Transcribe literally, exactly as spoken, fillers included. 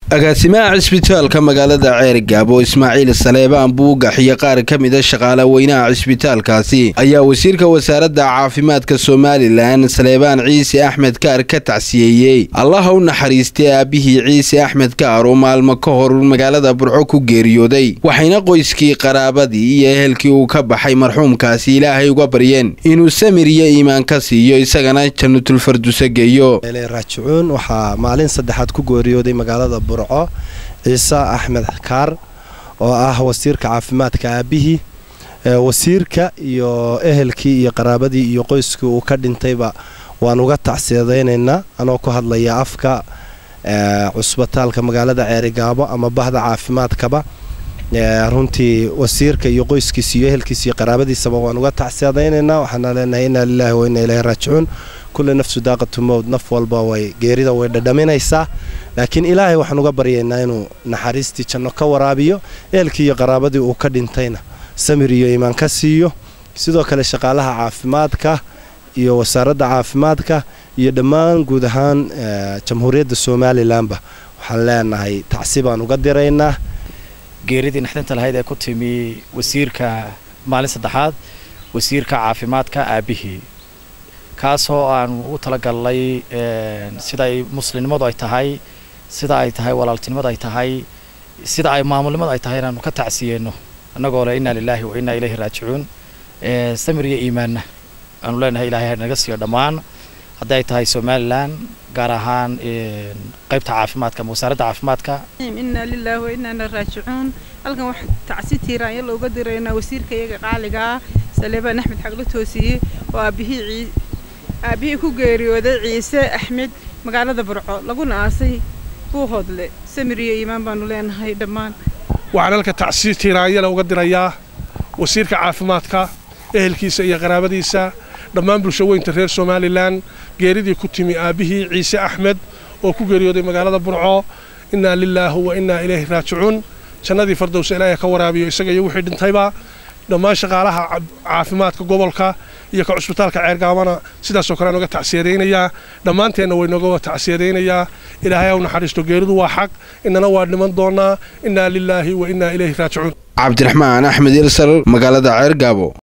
agaasimaha cisbitaalka magaalada Ceerigaabo Ismaaciil Saleebaan Buugax iyo qaar ka mid ah shaqaale weynaha cisbitaalkaasi ayaa wasiirka wasaaradda caafimaadka Soomaaliland Saleebaan Ciise Axmed Kaar ka tacsiyeeyay Allah u naxariistay aabihii Ciise Axmed Kaar oo maalmo ka hor magaalada Burco ku geeriyooday waxayna qoyskii qaraabadii iyo ehelkii uu ka baxay marxuumkaasi Ilaahay uga baryeen inuu samir iyo iimaan ka siiyo isagana jannatul firdaws geeyo raajicuun waxa maalin saddexaad ku geeriyooday magaalada عيسى أحمد كار oo wasiirka caafimaadka aabihii wasiirka iyo ehelkii iyo qaraabadii iyo qoyskii uu ka dhintayba waan uga tacsiyadeynaa anoo ku hadlaya afka cusbitaalka magaalada Ceerigaabo ama bahda caafimaadkaba runtii wasiirka iyo qoyskiisa iyo ehelkiisa iyo qaraabadiisa waan uga tacsiyadeynaa waxaan leenahay inna lillahi wa inna ilayhi raaji'uun كل نفس داقة موت نف والبا way geerida way dhadhaminaysaa laakiin ilaahay waxaan uga baryeynaa inuu naxariistii janno ka waraabiyo eelkii iyo qaraabadii uu ka dhintayna samir iyo iimaan ka siiyo sidoo kale shaqaalaha caafimaadka iyo wasaaradda caafimaadka iyo dhammaan guud ahaan jamhuuriyadda Soomaaliland waxaan leenahay tacsiibaan uga diraynaa geeridii naxdinta lahayd ee ku timi wasiirka maalin saddexaad wasiirka caafimaadka aabihii kaasoo aan u tala galay sida ay muslimnimadu ay tahay sida ay tahay walaaltinimadu ay tahay sida ay maamulnimadu ay tahay inaan ka tacsiyeeno anagoo la inna lillahi wa inna ilayhi raaji'uun samir iyo iimaan aanu leenahay ilaahay naga siiyo dhamaan haday tahay Soomaaliland gaar ahaan qaybta caafimaadka wasaaradda caafimaadka inna lillahi wa inna ilayhi raaji'uun halkan wax tacsi tiiraan looga direena wasiirka iyaga qaaliga Saleebaan Axmed Xaglo Toosiye oo aabihii aabihii ku geeriyooday Ciise Axmed magaalada Burco laguna aasay buuhoodle samir iyo iimaan baanu leenahay dhamaan waxaan halka tacsiir tiiraayada uga dirayaa wasiirka caafimaadka ehelkiisa iyo qaraabadiisa dhamaan bulshooyinka reer Soomaaliland geeridii ku timi aabihii Ciise Axmed oo ku geeriyooday magaalada Burco inna lillahi wa inna ilayhi raaji'uun jannadii firdaws Ilaahay ka waraabiyo isaga iyo wixii dhintayba dhamaan shaqaalaha caafimaadka gobolka iyo ka cusbitaalka Ceerigaabana sidaas oo kale nooga tacsiyadeynaya dhamaanteena way nooga tacsiyadeynaya Ilaahay uu naxariisto geeridu waa xaq inana waa dhiman doonaa inna lillahi wa inna ilayhi raaji'uun Cabdiraxmaan Axmed Irsal magaalada Ceerigaabo.